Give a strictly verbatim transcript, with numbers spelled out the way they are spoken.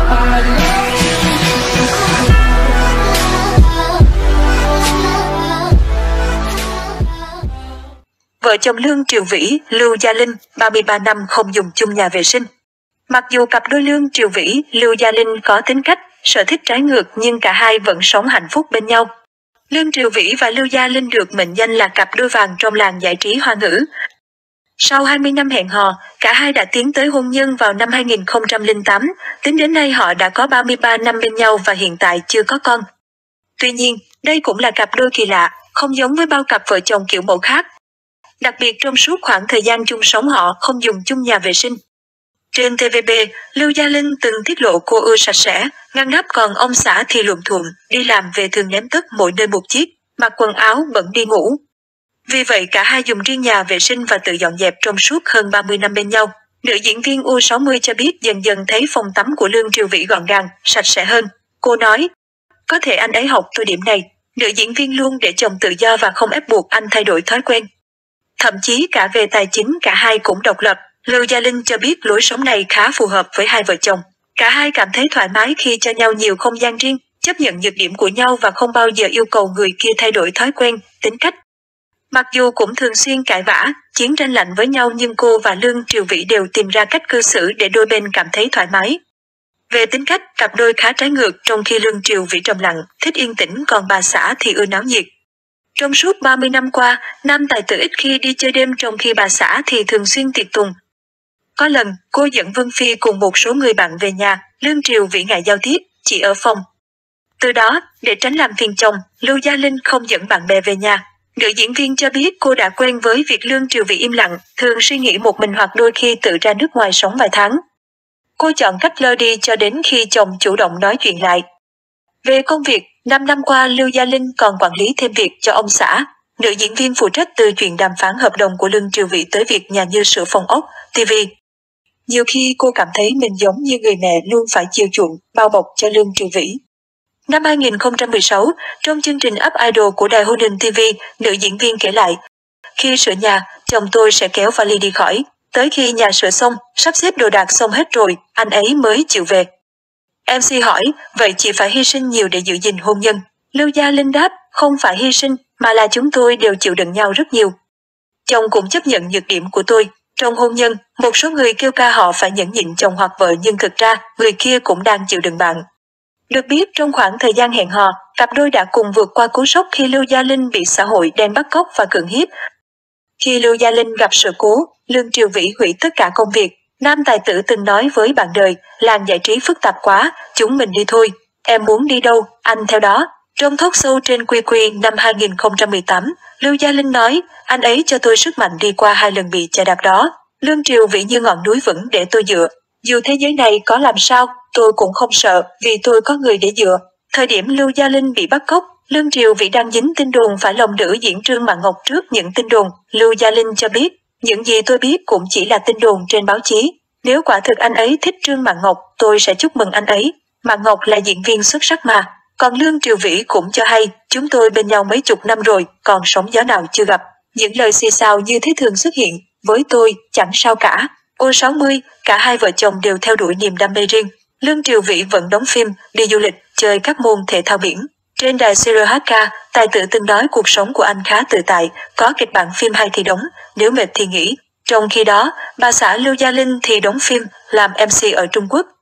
Vợ chồng Lương Triều Vĩ, Lưu Gia Linh, ba mươi ba năm không dùng chung nhà vệ sinh. Mặc dù cặp đôi Lương Triều Vĩ, Lưu Gia Linh có tính cách, sở thích trái ngược nhưng cả hai vẫn sống hạnh phúc bên nhau. Lương Triều Vĩ và Lưu Gia Linh được mệnh danh là cặp đôi vàng trong làng giải trí Hoa ngữ. Sau hai mươi năm hẹn hò, cả hai đã tiến tới hôn nhân vào năm hai nghìn không trăm lẻ tám, tính đến nay họ đã có ba mươi ba năm bên nhau và hiện tại chưa có con. Tuy nhiên, đây cũng là cặp đôi kỳ lạ, không giống với bao cặp vợ chồng kiểu mẫu khác. Đặc biệt trong suốt khoảng thời gian chung sống họ không dùng chung nhà vệ sinh. Trên tê vê bê, Lưu Gia Linh từng tiết lộ cô ưa sạch sẽ, ngăn nắp, còn ông xã thì luộm thuộm, đi làm về thường ném tất mỗi nơi một chiếc, mặc quần áo bẩn đi ngủ. Vì vậy cả hai dùng riêng nhà vệ sinh và tự dọn dẹp trong suốt hơn ba mươi năm bên nhau. Nữ diễn viên U sáu mươi cho biết dần dần thấy phòng tắm của Lương Triều Vĩ gọn gàng, sạch sẽ hơn. Cô nói, có thể anh ấy học tôi điểm này. Nữ diễn viên luôn để chồng tự do và không ép buộc anh thay đổi thói quen. Thậm chí cả về tài chính cả hai cũng độc lập. Lưu Gia Linh cho biết lối sống này khá phù hợp với hai vợ chồng. Cả hai cảm thấy thoải mái khi cho nhau nhiều không gian riêng, chấp nhận nhược điểm của nhau và không bao giờ yêu cầu người kia thay đổi thói quen, tính cách. Mặc dù cũng thường xuyên cãi vã, chiến tranh lạnh với nhau nhưng cô và Lương Triều Vĩ đều tìm ra cách cư xử để đôi bên cảm thấy thoải mái. Về tính cách, cặp đôi khá trái ngược, trong khi Lương Triều Vĩ trầm lặng, thích yên tĩnh, còn bà xã thì ưa náo nhiệt. Trong suốt ba mươi năm qua, nam tài tử ít khi đi chơi đêm, trong khi bà xã thì thường xuyên tiệc tùng. Có lần, cô dẫn Vân Phi cùng một số người bạn về nhà, Lương Triều Vĩ ngại giao tiếp, chỉ ở phòng. Từ đó, để tránh làm phiền chồng, Lưu Gia Linh không dẫn bạn bè về nhà. Nữ diễn viên cho biết cô đã quen với việc Lương Triều Vĩ im lặng, thường suy nghĩ một mình hoặc đôi khi tự ra nước ngoài sống vài tháng. Cô chọn cách lơ đi cho đến khi chồng chủ động nói chuyện lại. Về công việc, năm năm qua Lưu Gia Linh còn quản lý thêm việc cho ông xã. Nữ diễn viên phụ trách từ chuyện đàm phán hợp đồng của Lương Triều Vĩ tới việc nhà như sửa phòng ốc, ti vi. Nhiều khi cô cảm thấy mình giống như người mẹ luôn phải chiều chuộng, bao bọc cho Lương Triều Vĩ. Năm hai nghìn không trăm mười sáu, trong chương trình Up Idol của đài Holding ti vi, nữ diễn viên kể lại, khi sửa nhà, chồng tôi sẽ kéo vali đi khỏi. Tới khi nhà sửa xong, sắp xếp đồ đạc xong hết rồi, anh ấy mới chịu về. em xê hỏi, vậy chị phải hy sinh nhiều để giữ gìn hôn nhân? Lưu Gia Linh đáp, không phải hy sinh, mà là chúng tôi đều chịu đựng nhau rất nhiều. Chồng cũng chấp nhận nhược điểm của tôi. Trong hôn nhân, một số người kêu ca họ phải nhẫn nhịn chồng hoặc vợ nhưng thực ra, người kia cũng đang chịu đựng bạn. Được biết trong khoảng thời gian hẹn hò, cặp đôi đã cùng vượt qua cú sốc khi Lưu Gia Linh bị xã hội đen bắt cóc và cưỡng hiếp. Khi Lưu Gia Linh gặp sự cố, Lương Triều Vĩ hủy tất cả công việc. Nam tài tử từng nói với bạn đời, làng giải trí phức tạp quá, chúng mình đi thôi. Em muốn đi đâu, anh theo đó. Trong talk show trên quy quy năm hai nghìn không trăm mười tám, Lưu Gia Linh nói, anh ấy cho tôi sức mạnh đi qua hai lần bị chà đạp đó. Lương Triều Vĩ như ngọn núi vững để tôi dựa. Dù thế giới này có làm sao, tôi cũng không sợ, vì tôi có người để dựa. Thời điểm Lưu Gia Linh bị bắt cóc, Lương Triều Vĩ đang dính tin đồn phải lòng nữ diễn Trương Mạn Ngọc. Trước những tin đồn, Lưu Gia Linh cho biết, những gì tôi biết cũng chỉ là tin đồn trên báo chí. Nếu quả thực anh ấy thích Trương Mạn Ngọc, tôi sẽ chúc mừng anh ấy. Mạn Ngọc là diễn viên xuất sắc mà. Còn Lương Triều Vĩ cũng cho hay, chúng tôi bên nhau mấy chục năm rồi, còn sóng gió nào chưa gặp. Những lời xì xào như thế thường xuất hiện, với tôi, chẳng sao cả. U sáu mươi, cả hai vợ chồng đều theo đuổi niềm đam mê riêng. Lương Triều Vĩ vẫn đóng phim, đi du lịch, chơi các môn thể thao biển. Trên đài xê rờ hát ca, tài tử từng nói cuộc sống của anh khá tự tại, có kịch bản phim hay thì đóng, nếu mệt thì nghỉ. Trong khi đó, bà xã Lưu Gia Linh thì đóng phim, làm em xê ở Trung Quốc.